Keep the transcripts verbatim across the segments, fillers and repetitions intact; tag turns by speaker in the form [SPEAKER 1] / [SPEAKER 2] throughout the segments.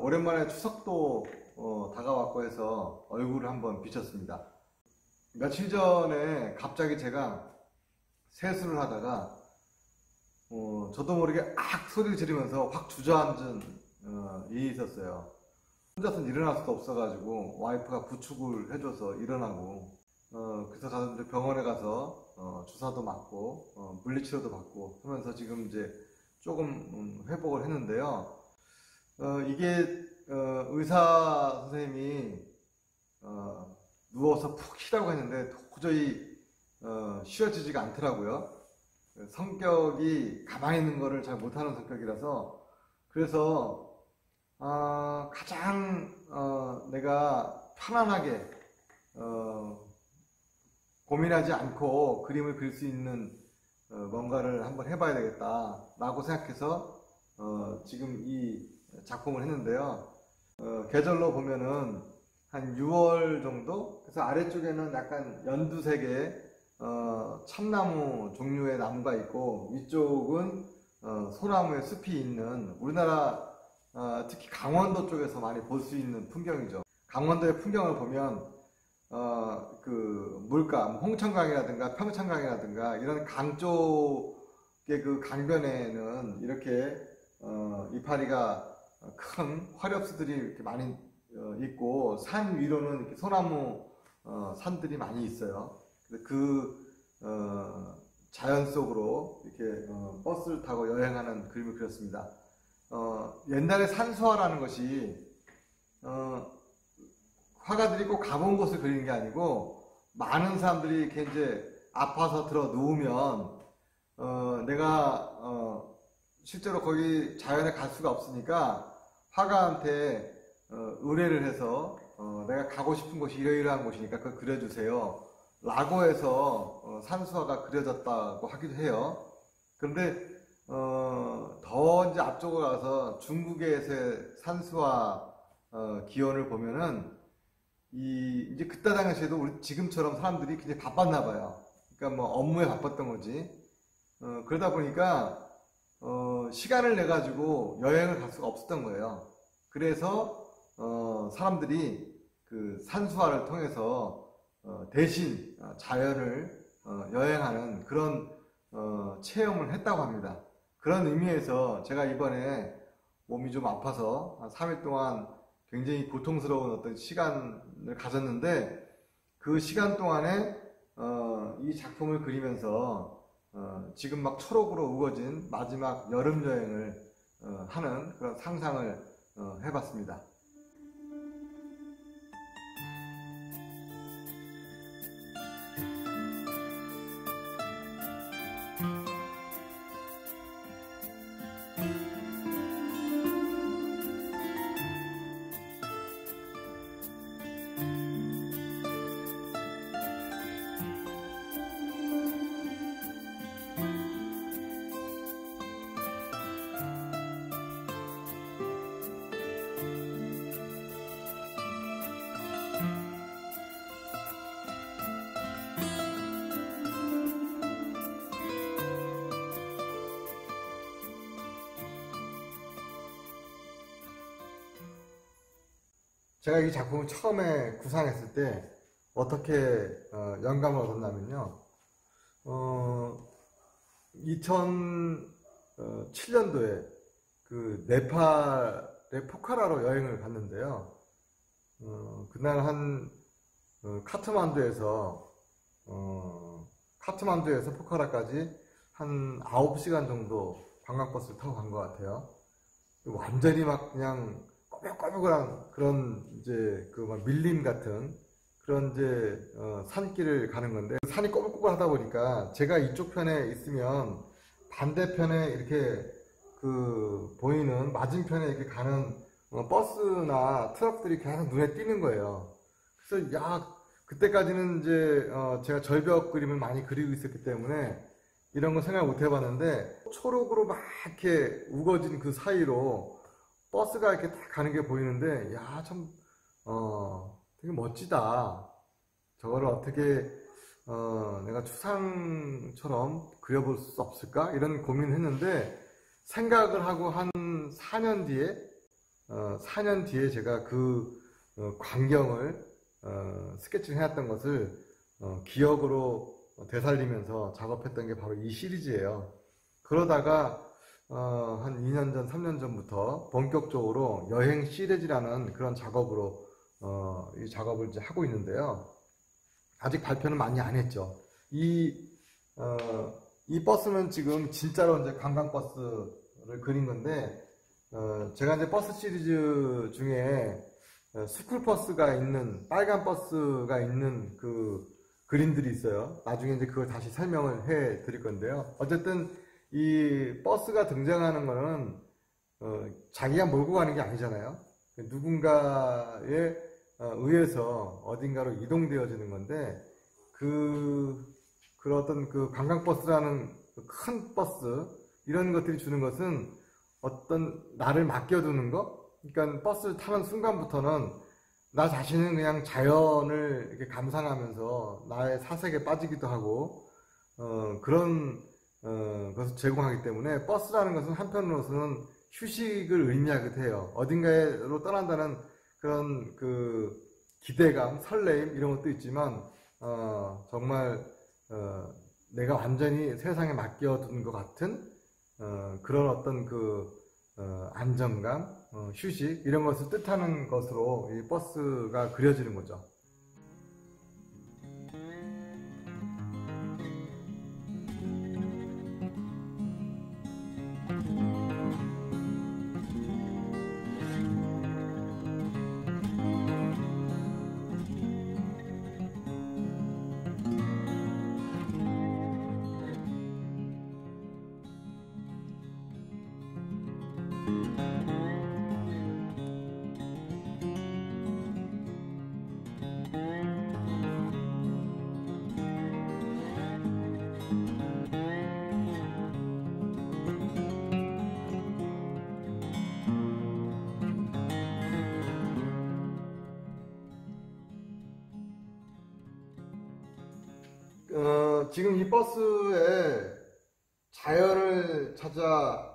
[SPEAKER 1] 오랜만에 추석도 어, 다가왔고 해서 얼굴을 한번 비쳤습니다. 며칠 전에 갑자기 제가 세수를 하다가 어, 저도 모르게 악 소리를 지르면서 확 주저앉은 어, 일이 있었어요. 혼자서는 일어날 수도 없어가지고 와이프가 부축을 해줘서 일어나고 어, 그래서 가서 이제 병원에 가서 어, 주사도 맞고 어, 물리치료도 받고 하면서 지금 이제 조금 음, 회복을 했는데요. 어, 이게 어, 의사 선생님이 어, 누워서 푹 쉬라고 했는데 도저히 어, 쉬어지지가 않더라고요. 성격이 가만히 있는 거를 잘 못하는 성격이라서 그래서 어, 가장 어, 내가 편안하게 어, 고민하지 않고 그림을 그릴 수 있는 어, 뭔가를 한번 해봐야 되겠다 라고 생각해서 어, 지금 이 작품을 했는데요. 어, 계절로 보면은 한 유월 정도? 그래서 아래쪽에는 약간 연두색의 어, 참나무 종류의 나무가 있고 위쪽은 어, 소나무의 숲이 있는 우리나라 어, 특히 강원도 쪽에서 많이 볼 수 있는 풍경이죠. 강원도의 풍경을 보면 어, 그 물가, 홍천강이라든가 평창강이라든가 이런 강 쪽의 그 강변에는 이렇게 어, 이파리가 큰 화렵수들이 이렇게 많이 어, 있고 산 위로는 이렇게 소나무 어, 산들이 많이 있어요. 그 어, 자연 속으로 이렇게 어, 버스를 타고 여행하는 그림을 그렸습니다. 어, 옛날에 산수화라는 것이 어, 화가들이 꼭 가본 곳을 그리는 게 아니고 많은 사람들이 이렇게 이제 아파서 들어 누우면 어, 내가 어, 실제로 거기 자연에 갈 수가 없으니까 화가한테 어, 의뢰를 해서 어, 내가 가고 싶은 곳이 이러이러한 곳이니까 그걸 그려주세요 라고 해서 어, 산수화가 그려졌다고 하기도 해요. 그런데 어, 더 이제 앞쪽으로 가서 중국에서의 산수화 어, 기원을 보면은 이 이제 그때 당시에도 우리 지금처럼 사람들이 굉장히 바빴나 봐요. 그러니까 뭐 업무에 바빴던 거지. 어, 그러다 보니까 어, 시간을 내 가지고 여행을 갈 수가 없었던 거예요. 그래서 어, 사람들이 그 산수화를 통해서 어, 대신 자연을 어, 여행하는 그런 어, 체험을 했다고 합니다. 그런 의미에서 제가 이번에 몸이 좀 아파서 한 삼 일 동안 굉장히 고통스러운 어떤 시간을 가졌는데 그 시간 동안에 어, 이 작품을 그리면서 어, 지금 막 초록으로 우거진 마지막 여름 여행을 어, 하는 그런 상상을 어, 해봤습니다. 제가 이 작품을 처음에 구상했을 때 어떻게 어, 영감을 얻었냐면요. 어, 이천칠 년도에 그 네팔의 포카라로 여행을 갔는데요. 어, 그날 한 어, 카트만두에서 어, 카트만두에서 포카라까지 한 아홉 시간 정도 관광버스를 타고 간 것 같아요. 완전히 막 그냥 꼬불꼬불한 그런 이제 그 막 밀림 같은 그런 이제 어 산길을 가는 건데 산이 꼬불꼬불하다 보니까 제가 이쪽 편에 있으면 반대편에 이렇게 그 보이는 맞은편에 이렇게 가는 어 버스나 트럭들이 계속 눈에 띄는 거예요. 그래서 야 그때까지는 이제 어 제가 절벽 그림을 많이 그리고 있었기 때문에 이런 거 생각 못 해봤는데 초록으로 막 이렇게 우거진 그 사이로 버스가 이렇게 딱 가는 게 보이는데, 야, 참, 어, 되게 멋지다. 저거를 어떻게, 어, 내가 추상처럼 그려볼 수 없을까? 이런 고민을 했는데, 생각을 하고 한 사 년 뒤에, 어, 사 년 뒤에 제가 그 어, 광경을 어, 스케치를 해놨던 것을 어, 기억으로 되살리면서 작업했던 게 바로 이 시리즈예요. 그러다가 어, 한 이 년 전, 삼 년 전부터 본격적으로 여행 시리즈라는 그런 작업으로 어, 이 작업을 이제 하고 있는데요. 아직 발표는 많이 안 했죠. 이, 어, 이 버스는 지금 진짜로 이제 관광버스를 그린 건데, 어, 제가 이제 버스 시리즈 중에 어, 스쿨버스가 있는, 빨간 버스가 있는 그 그림들이 있어요. 나중에 이제 그걸 다시 설명을 해 드릴 건데요. 어쨌든 이 버스가 등장하는 거는 어, 자기가 몰고 가는 게 아니잖아요. 누군가에 어, 의해서 어딘가로 이동되어지는 건데, 그, 그 어떤 그 관광버스라는 큰 버스, 이런 것들이 주는 것은 어떤 나를 맡겨두는 거? 그러니까 버스를 타는 순간부터는 나 자신은 그냥 자연을 이렇게 감상하면서 나의 사색에 빠지기도 하고, 어, 그런, 어, 것을 제공하기 때문에 버스라는 것은 한편으로서는 휴식을 의미하기도 해요. 어딘가로 떠난다는 그런 그 기대감, 설레임 이런 것도 있지만 어, 정말 어, 내가 완전히 세상에 맡겨둔 것 같은 어, 그런 어떤 그 어, 안정감, 어, 휴식 이런 것을 뜻하는 것으로 이 버스가 그려지는 거죠. 어, 지금 이 버스에 자연을 찾아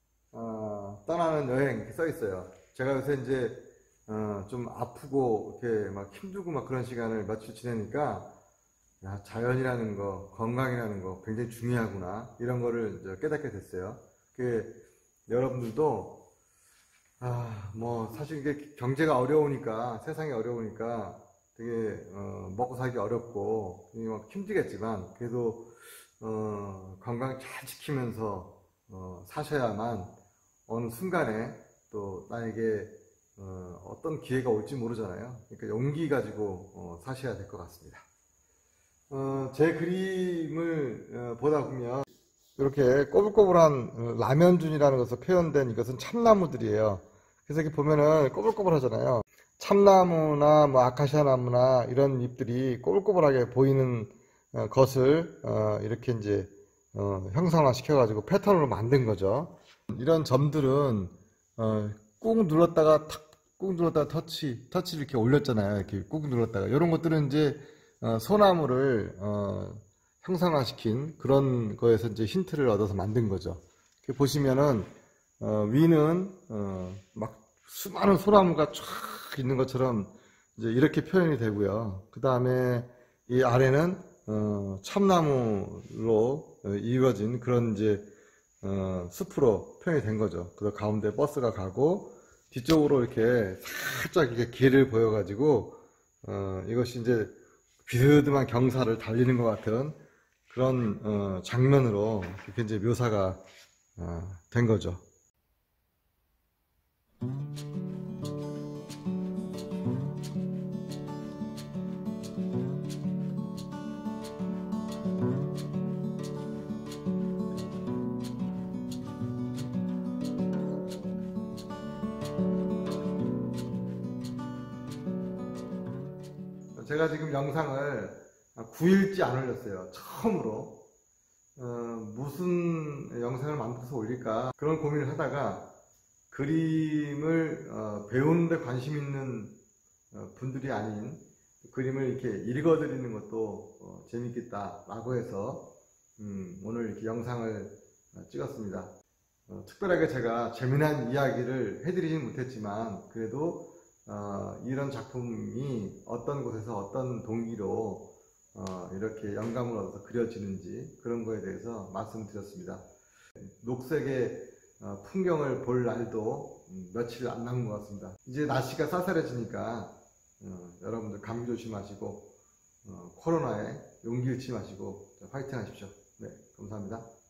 [SPEAKER 1] 어, 떠나는 여행 이렇게 써 있어요. 제가 요새 이제 어, 좀 아프고 이렇게 막 힘들고 막 그런 시간을 며칠 지내니까 야, 자연이라는 거, 건강이라는 거 굉장히 중요하구나 이런 거를 이제 깨닫게 됐어요. 그 여러분들도 아, 뭐 사실 이게 경제가 어려우니까 세상이 어려우니까 되게 어, 먹고 살기 어렵고 막 힘들겠지만 그래도 어, 건강 잘 지키면서 어, 사셔야만 어느 순간에 또 나에게 어, 떤 기회가 올지 모르잖아요. 그러니까 용기 가지고 어, 사셔야 될 것 같습니다. 어, 제 그림을 어, 보다 보면 이렇게 꼬불꼬불한 어, 라면준이라는 것으로 표현된 이것은 참나무들이에요. 그래서 이렇게 보면은 꼬불꼬불 하잖아요. 참나무나 뭐 아카시아 나무나 이런 잎들이 꼬불꼬불하게 보이는 어, 것을 어, 이렇게 이제 어, 형상화 시켜가지고 패턴으로 만든 거죠. 이런 점들은 어, 꾹 눌렀다가 탁, 꾹 눌렀다가 터치, 터치를 이렇게 올렸잖아요. 이렇게 꾹 눌렀다가 이런 것들은 이제 어, 소나무를 어, 형상화시킨 그런 거에서 이제 힌트를 얻어서 만든 거죠. 이렇게 보시면은 어, 위는 어, 막 수많은 소나무가 쫙 있는 것처럼 이제 이렇게 표현이 되고요. 그 다음에 이 아래는 어, 참나무로 어, 이루어진 그런 이제 어, 숲으로 표현이 된 거죠. 그래서 가운데 버스가 가고 뒤쪽으로 이렇게 살짝 이렇게 길을 보여가지고 어, 이것이 이제 비스듬한 경사를 달리는 것 같은 그런 어, 장면으로 이렇게 이제 묘사가 어, 된 거죠. 제가 지금 영상을 구 일째 안 올렸어요. 처음으로. 어, 무슨 영상을 만들어서 올릴까 그런 고민을 하다가 그림을 어, 배우는데 관심 있는 어, 분들이 아닌 그림을 이렇게 읽어드리는 것도 어, 재밌겠다라고 해서 음, 오늘 이렇게 영상을 찍었습니다. 어, 특별하게 제가 재미난 이야기를 해드리진 못했지만 그래도 어, 이런 작품이 어떤 곳에서 어떤 동기로 어, 이렇게 영감을 얻어서 그려지는지 그런 거에 대해서 말씀드렸습니다. 녹색의 어, 풍경을 볼 날도 음, 며칠 안 남은 것 같습니다. 이제 날씨가 쌀쌀해지니까 어, 여러분들 감기 조심하시고 어, 코로나에 용기 잃지 마시고 파이팅 하십시오. 네, 감사합니다.